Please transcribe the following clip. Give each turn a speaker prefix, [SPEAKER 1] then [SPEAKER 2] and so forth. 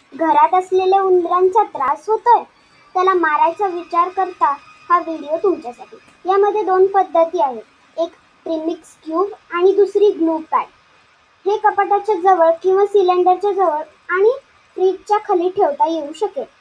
[SPEAKER 1] घरात असलेल्या उंदरांचा त्रास होतोय, त्याला मारायचा विचार करता हा व्हिडिओ तुमच्यासाठी. यामध्ये 2 पद्धती आहेत, एक प्रीमिक्स क्यूब आणि दुसरी ग्लू पॅड. हे कपाटाच्या जवळ किंवा सिलेंडरच्या जवळ आणि फ्रीजच्या खाली ठेवता येऊ शकेल.